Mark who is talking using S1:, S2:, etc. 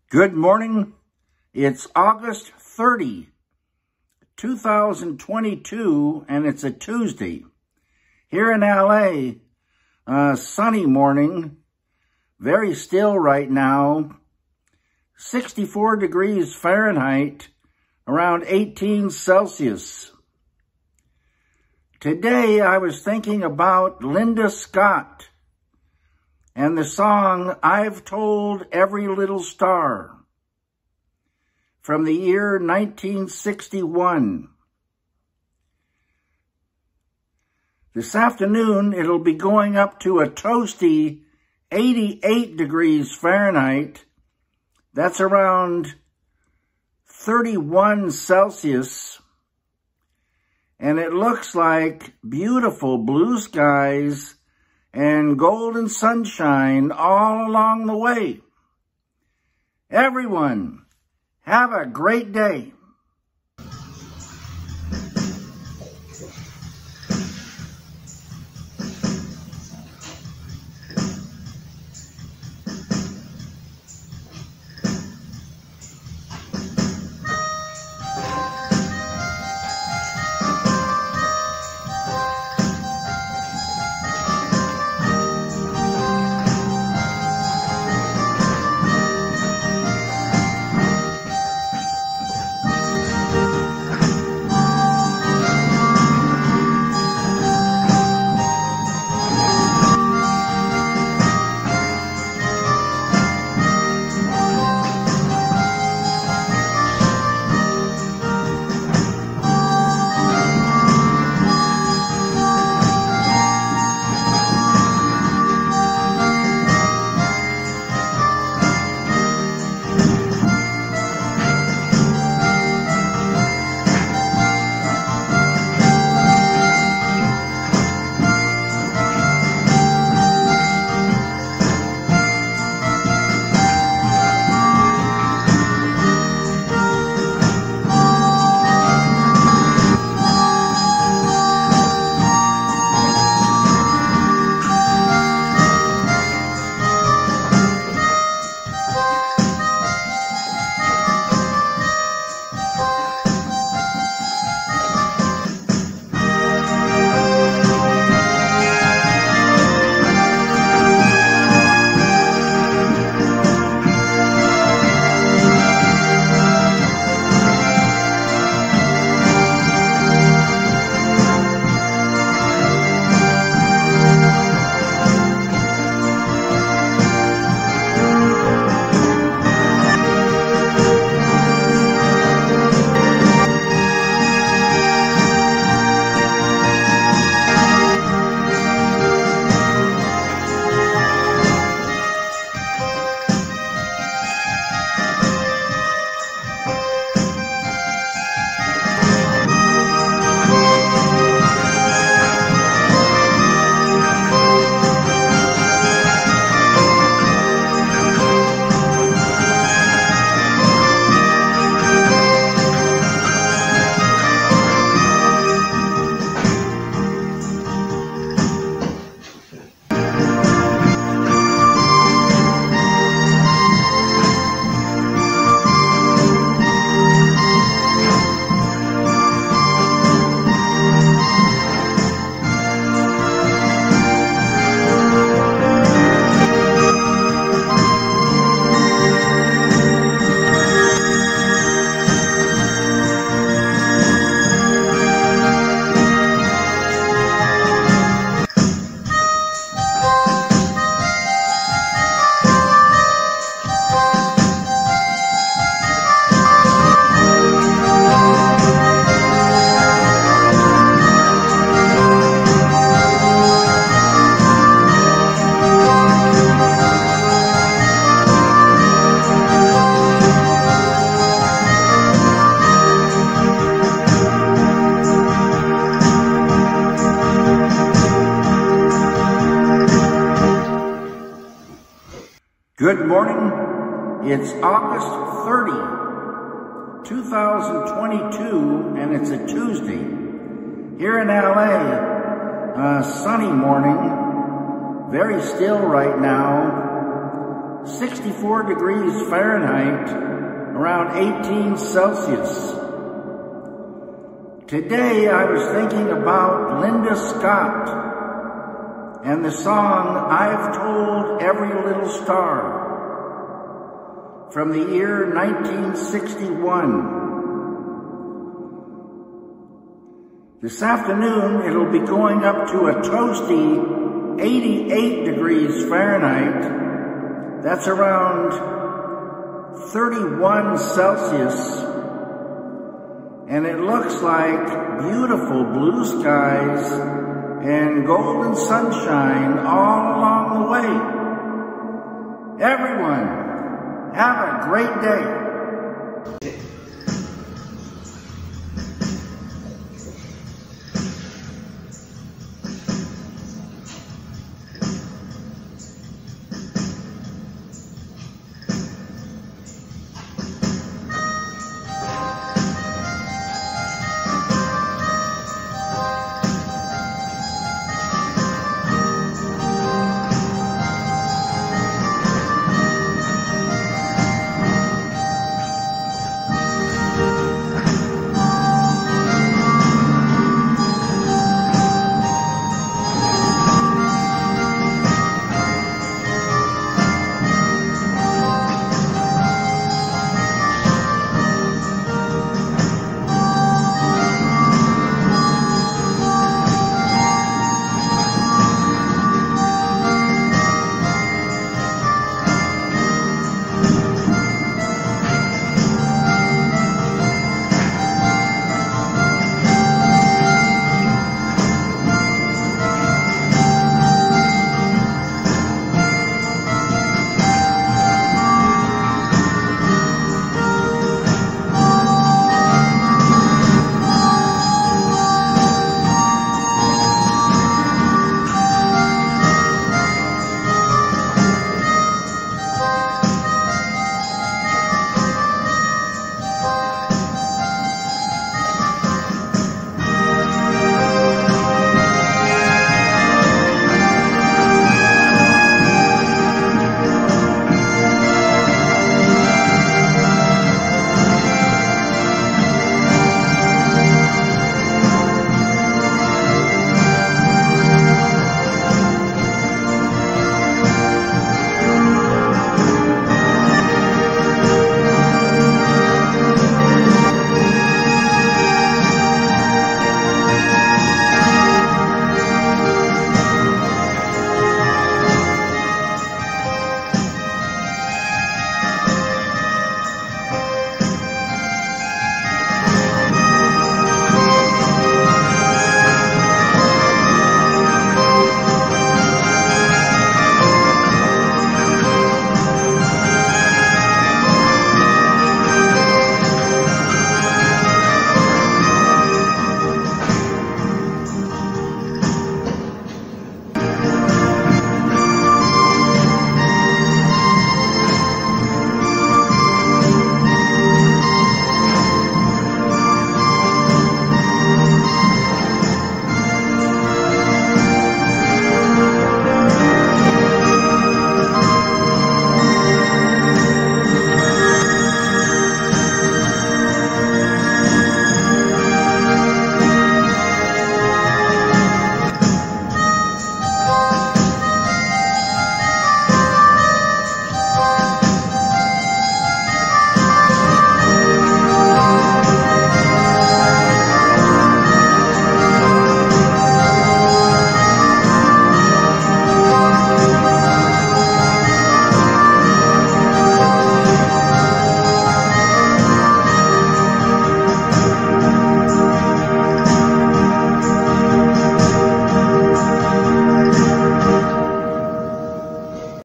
S1: Good morning. It's August 30, 2022, and it's a Tuesday. Here in LA, sunny morning, very still right now, 64 degrees Fahrenheit, around 18 Celsius. Today I was thinking about Linda Scott and the song, I've Told Every Little Star, from the year 1961. This afternoon, it'll be going up to a toasty 88 degrees Fahrenheit. That's around 31 Celsius. And it looks like beautiful blue skies and golden sunshine all along the way. Everyone, have a great day. Good morning. It's August 30, 2022, and it's a Tuesday. Here in LA, sunny morning, very still right now, 64 degrees Fahrenheit, around 18 Celsius. Today I was thinking about Linda Scott and the song I've Told Every Little Star from the year 1961. This afternoon, it'll be going up to a toasty 88 degrees Fahrenheit. That's around 31 Celsius. And it looks like beautiful blue skies and golden sunshine all along the way. Everyone, have a great day.